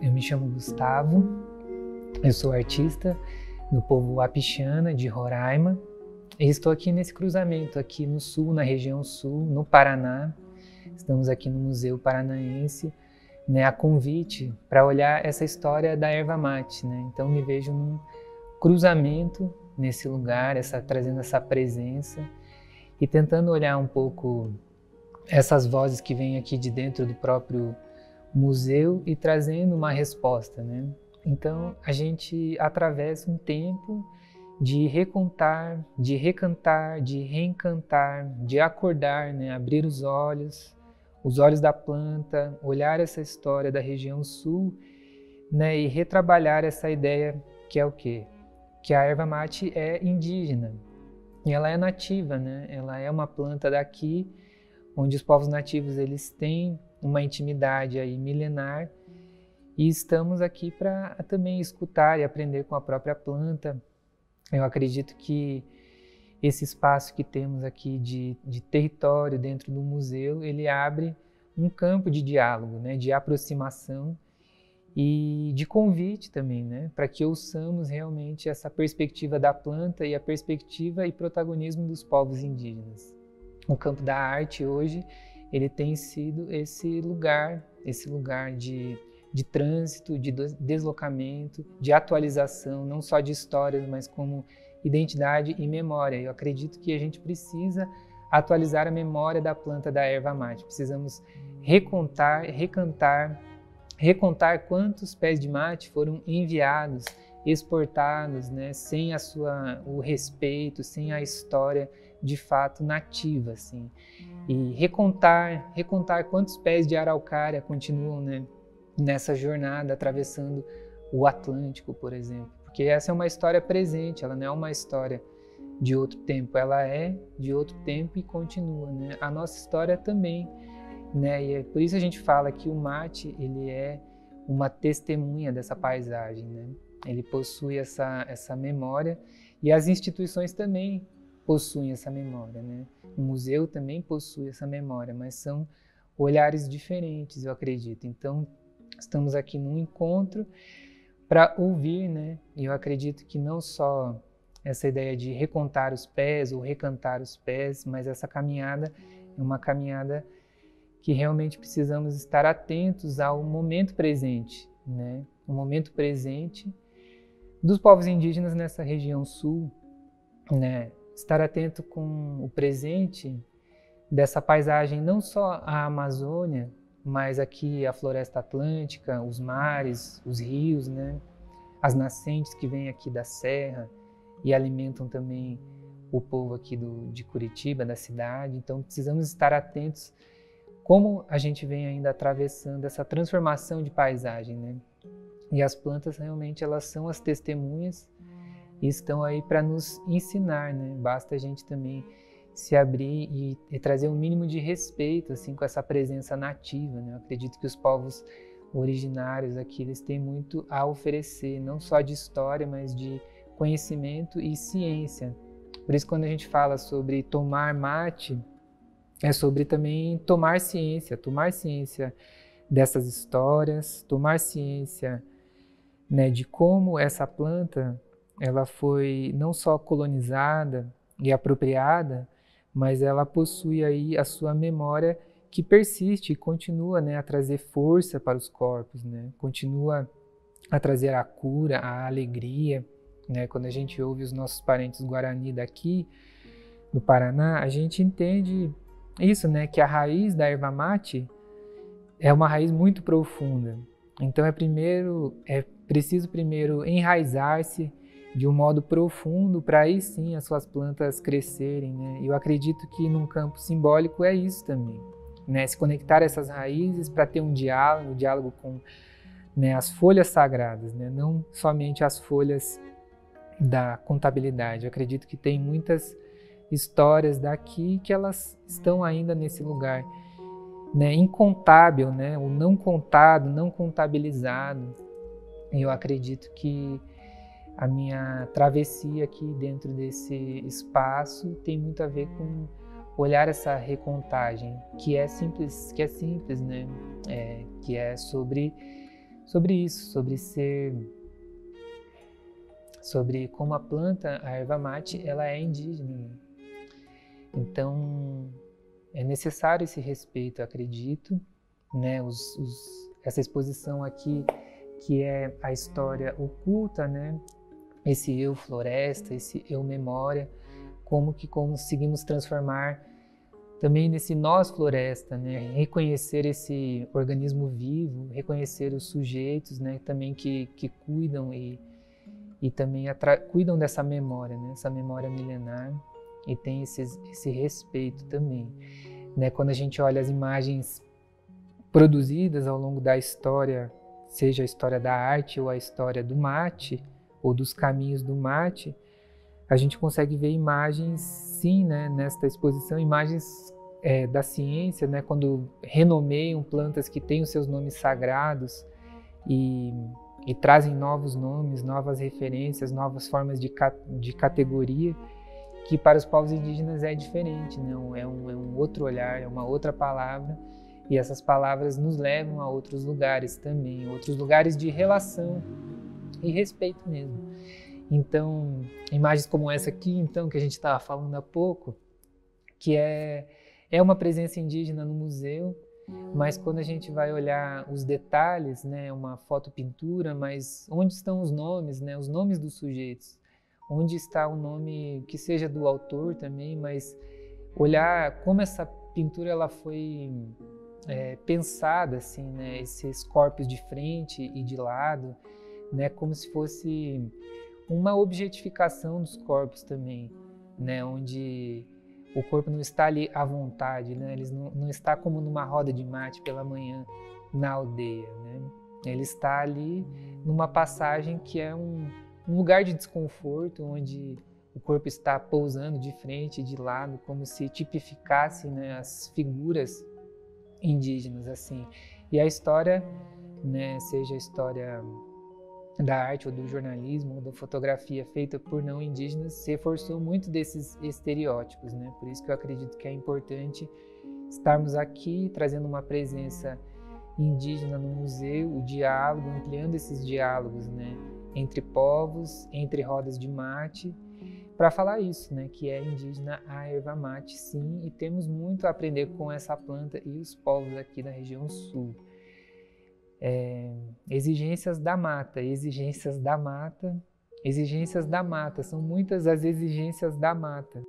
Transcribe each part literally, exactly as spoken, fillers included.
eu me chamo Gustavo, eu sou artista do povo Wapixana, de Roraima, e estou aqui nesse cruzamento, aqui no sul, na região sul, no Paraná. Estamos aqui no Museu Paranaense, né, a convite para olhar essa história da erva mate, né? Então me vejo num cruzamento nesse lugar, essa, trazendo essa presença e tentando olhar um pouco essas vozes que vêm aqui de dentro do próprio museu e trazendo uma resposta, né? Então a gente atravessa um tempo de recontar, de recantar, de reencantar, de acordar, né? Abrir os olhos, os olhos da planta, olhar essa história da região sul, né? E retrabalhar essa ideia que é o quê? Que a erva mate é indígena e ela é nativa, né? Ela é uma planta daqui, onde os povos nativos eles têm uma intimidade aí milenar, e estamos aqui para também escutar e aprender com a própria planta. Eu acredito que esse espaço que temos aqui de, de território dentro do museu, ele abre um campo de diálogo, né, de aproximação e de convite também, né, para que ouçamos realmente essa perspectiva da planta e a perspectiva e protagonismo dos povos indígenas. O campo da arte hoje, ele tem sido esse lugar, esse lugar de, de trânsito, de deslocamento, de atualização, não só de histórias, mas como identidade e memória. Eu acredito que a gente precisa atualizar a memória da planta da erva mate. Precisamos recontar, recantar, recontar quantos pés de mate foram enviados, exportados, né, sem a sua, o respeito, sem a história de fato nativa, assim. E recontar, recontar quantos pés de araucária continuam, né, nessa jornada, atravessando o Atlântico, por exemplo. Porque essa é uma história presente, ela não é uma história de outro tempo, ela é de outro tempo e continua, né? A nossa história também, né? E é por isso a gente fala que o mate, ele é uma testemunha dessa paisagem, né? Ele possui essa, essa memória, e as instituições também possuem essa memória, né? O museu também possui essa memória, mas são olhares diferentes, eu acredito. Então, estamos aqui num encontro para ouvir, né? E eu acredito que não só essa ideia de recontar os pés ou recantar os pés, mas essa caminhada é uma caminhada que realmente precisamos estar atentos ao momento presente, né? O momento presente dos povos indígenas nessa região sul, né? Estar atento com o presente dessa paisagem, não só a Amazônia, mas aqui a floresta atlântica, os mares, os rios, né? As nascentes que vêm aqui da serra e alimentam também o povo aqui do, de Curitiba, da cidade. Então precisamos estar atentos como a gente vem ainda atravessando essa transformação de paisagem, né? E as plantas realmente elas são as testemunhas e estão aí para nos ensinar, né? Basta a gente também se abrir e, e trazer um mínimo de respeito assim com essa presença nativa, né? Eu acredito que os povos originários aqui eles têm muito a oferecer, não só de história, mas de conhecimento e ciência. Por isso, quando a gente fala sobre tomar mate, é sobre também tomar ciência, tomar ciência dessas histórias, tomar ciência, né, de como essa planta ela foi não só colonizada e apropriada, mas ela possui aí a sua memória que persiste e continua, né, a trazer força para os corpos, né, continua a trazer a cura, a alegria, né, quando a gente ouve os nossos parentes Guarani daqui do Paraná, a gente entende isso, né, que a raiz da erva mate é uma raiz muito profunda. Então é primeiro é preciso primeiro enraizar-se de um modo profundo para aí sim as suas plantas crescerem, né? E eu acredito que num campo simbólico é isso também, né? Se conectar a essas raízes para ter um diálogo, um diálogo com, né, as folhas sagradas, né? Não somente as folhas da contabilidade. Eu acredito que tem muitas histórias daqui que elas estão ainda nesse lugar, né, incontável, né, o não contado, não contabilizado. E eu acredito que a minha travessia aqui dentro desse espaço tem muito a ver com olhar essa recontagem, que é simples, que é simples, né, é, que é sobre sobre isso, sobre ser, sobre como a planta, a erva mate, ela é indígena, né? Então, é necessário esse respeito, acredito, né? Os, os, essa exposição aqui, que é a história oculta, né? Esse eu floresta, esse eu memória, como que conseguimos transformar também nesse nós floresta, né? Reconhecer esse organismo vivo, reconhecer os sujeitos, né? Também que, que cuidam e, e também cuidam dessa memória, né? Essa memória milenar, e tem esse, esse respeito também, né? Quando a gente olha as imagens produzidas ao longo da história, seja a história da arte ou a história do mate, ou dos caminhos do mate, a gente consegue ver imagens, sim, né, nesta exposição, imagens é, da ciência, né, quando renomeiam plantas que têm os seus nomes sagrados e, e trazem novos nomes, novas referências, novas formas de, de categoria, que para os povos indígenas é diferente, né? é, um, é um outro olhar, é uma outra palavra, e essas palavras nos levam a outros lugares também, outros lugares de relação e respeito mesmo. Então, imagens como essa aqui, então, que a gente estava falando há pouco, que é, é uma presença indígena no museu, mas quando a gente vai olhar os detalhes, né, uma fotopintura, mas onde estão os nomes, né, os nomes dos sujeitos? Onde está o nome que seja do autor também, mas olhar como essa pintura ela foi é, pensada, assim, né, esses corpos de frente e de lado, né, como se fosse uma objetificação dos corpos também, né, onde o corpo não está ali à vontade, né, ele não, não está como numa roda de mate pela manhã na aldeia, né, ele está ali numa passagem que é um, um lugar de desconforto, onde o corpo está pousando de frente e de lado, como se tipificasse, né, as figuras indígenas, assim. E a história, né, seja a história da arte ou do jornalismo ou da fotografia feita por não indígenas, se reforçou muito desses estereótipos, né? Por isso que eu acredito que é importante estarmos aqui trazendo uma presença indígena no museu, o diálogo, ampliando esses diálogos, né, entre povos, entre rodas de mate, para falar isso, né, que é indígena a erva mate, sim, e temos muito a aprender com essa planta e os povos aqui da região sul. É, exigências da mata, exigências da mata, exigências da mata, são muitas as exigências da mata.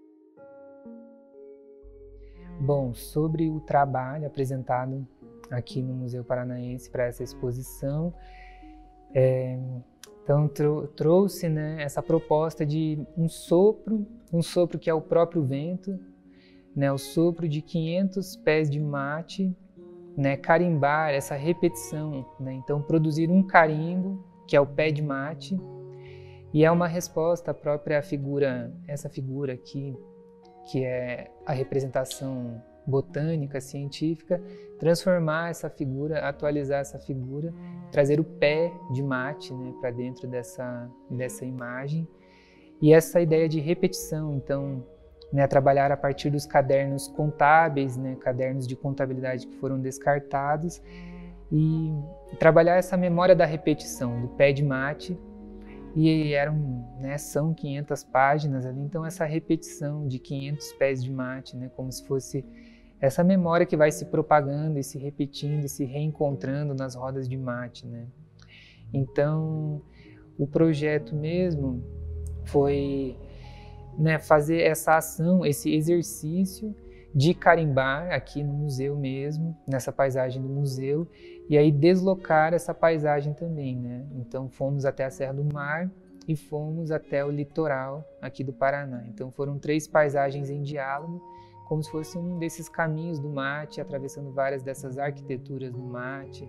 Bom, sobre o trabalho apresentado aqui no Museu Paranaense para essa exposição, é, então trou trouxe, né, essa proposta de um sopro, um sopro que é o próprio vento, né, o sopro de quinhentos pés de mate, né, carimbar, essa repetição, né, então produzir um carimbo, que é o pé de mate, e é uma resposta à própria figura, essa figura aqui, que é a representação botânica, científica, transformar essa figura, atualizar essa figura, trazer o pé de mate, né, para dentro dessa, dessa imagem, e essa ideia de repetição, então, né, trabalhar a partir dos cadernos contábeis, né, cadernos de contabilidade que foram descartados, e trabalhar essa memória da repetição, do pé de mate, e eram, né, são quinhentas páginas ali, então essa repetição de quinhentos pés de mate, né, como se fosse essa memória que vai se propagando e se repetindo e se reencontrando nas rodas de mate, né. Então, o projeto mesmo foi, né, fazer essa ação, esse exercício de carimbar aqui no museu mesmo, nessa paisagem do museu, e aí deslocar essa paisagem também, né? Então fomos até a Serra do Mar e fomos até o litoral aqui do Paraná. Então foram três paisagens em diálogo, como se fosse um desses caminhos do mate, atravessando várias dessas arquiteturas do mate.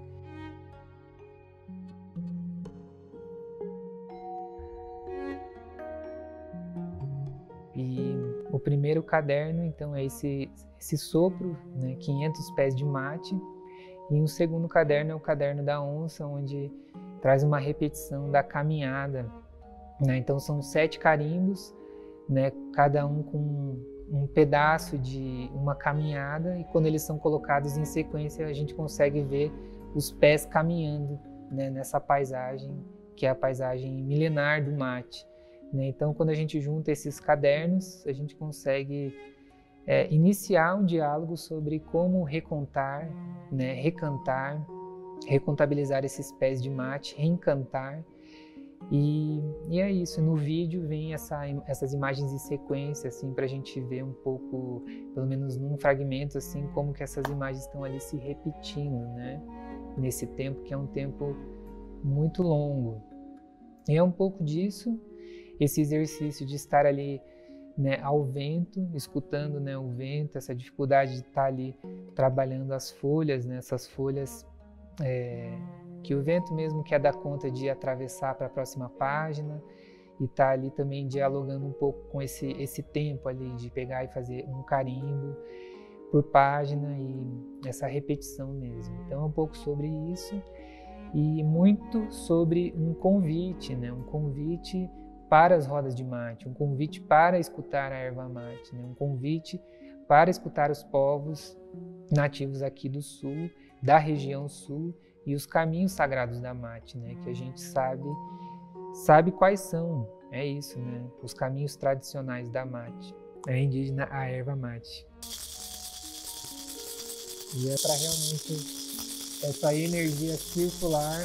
E o primeiro caderno, então, é esse, esse sopro, né, quinhentos pés de mate, e o segundo caderno é o caderno da onça, onde traz uma repetição da caminhada, né? Então são sete carimbos, né, cada um com um pedaço de uma caminhada, e quando eles são colocados em sequência a gente consegue ver os pés caminhando né, nessa paisagem, que é a paisagem milenar do mate. Né? Então, quando a gente junta esses cadernos, a gente consegue é, iniciar um diálogo sobre como recontar, né, recantar, recontabilizar esses pés de mate, reencantar. E, e é isso, no vídeo vem essa, essas imagens em sequência, assim, para a gente ver um pouco, pelo menos num fragmento, assim, como que essas imagens estão ali se repetindo, né? Nesse tempo que é um tempo muito longo. E é um pouco disso, esse exercício de estar ali, né, ao vento, escutando, né, o vento, essa dificuldade de estar ali trabalhando as folhas, né, essas folhas é, que o vento mesmo quer dar conta de atravessar para a próxima página e estar ali também dialogando um pouco com esse, esse tempo ali de pegar e fazer um carimbo por página e essa repetição mesmo. Então é um pouco sobre isso e muito sobre um convite, né, um convite para as rodas de mate, um convite para escutar a erva mate, né? Um convite para escutar os povos nativos aqui do sul, da região sul e os caminhos sagrados da mate, né? Que a gente sabe, sabe quais são, é isso, né? Os caminhos tradicionais da mate, é indígena a erva mate. E é para realmente essa energia circular.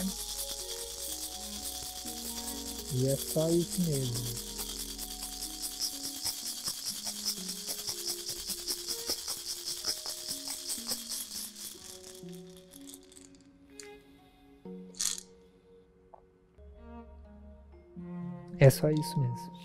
E é só isso mesmo. É só isso mesmo.